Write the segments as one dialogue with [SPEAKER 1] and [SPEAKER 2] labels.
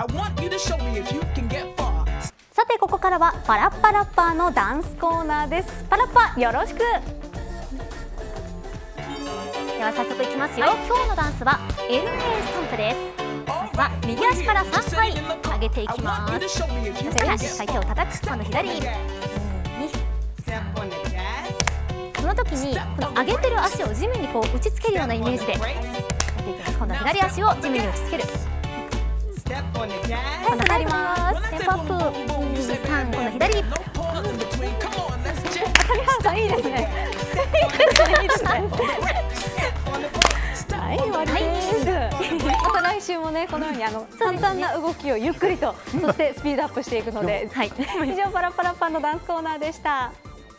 [SPEAKER 1] さてここからはパラッパラッパーのダンスコーナーです。パラッパよろしく。では早速いきますよ。今日のダンスは LA ストンプです。まずは右足から3回上げていきます。それからしっかり手を叩く。今度左にその時にこの上げてる足を地面にこう打ちつけるようなイメージでやっていきます。今度は左足を地面に打ちつける。今度入ります。テンポアップ2、3、今度左。谷原さんいいですね。いいですね。はい、終わりです。また来週もね、このように簡単な動きをゆっくりと、そしてスピードアップしていくので、はい、以上パラパラパンのダンスコーナーでした。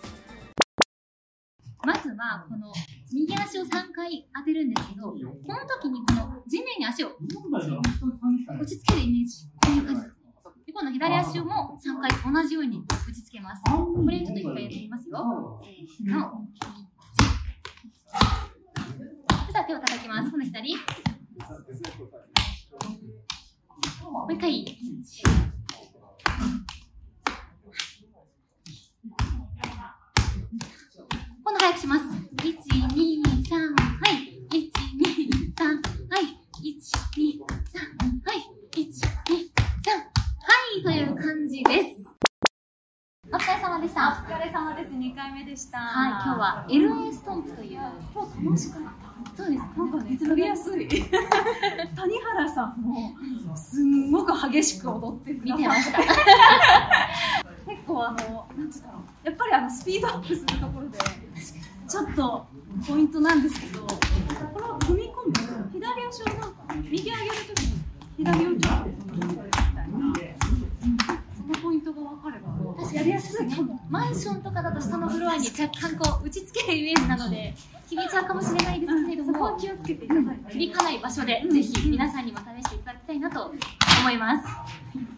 [SPEAKER 2] まずはこの右足を3回当てるんですけど、この時にこの地面に足を打ちつけるイメージ、こういう感じですね。で今度左足も3回同じように打ちつけます。これちょっと1回やってみますよ。せーの。さあ手を叩きます。今度左。もう1回。今度早くします。1、2、3、はい。1、2、3、はい。1、2、3、はい。1、2、3、はい。という感じです。お疲れ様でした。
[SPEAKER 3] お疲れ様です。2回目でした。
[SPEAKER 2] はい、今日は LA ストンプという。
[SPEAKER 3] 今日楽しかった。
[SPEAKER 2] そうです。
[SPEAKER 3] なんかね、やりやすい。谷原さんもすんごく激しく踊ってくださって。
[SPEAKER 2] 見てました。
[SPEAKER 3] 結構なんて言うんだろう。やっぱりスピードアップするところでちょっとポイントなんですけど、これを踏み込む左足をなんか右上げるときに左をちょっと踏み込むみたいな。そのポイントが分かればやりやすいかも。
[SPEAKER 2] マンションとかだと下のフロアに若干こう打ちつけるイメージなので響いちゃうかもしれないですけれども、
[SPEAKER 3] そこは気をつけていただいて、
[SPEAKER 2] 響かない場所でぜひ皆さんにも試していただきたいなと思います。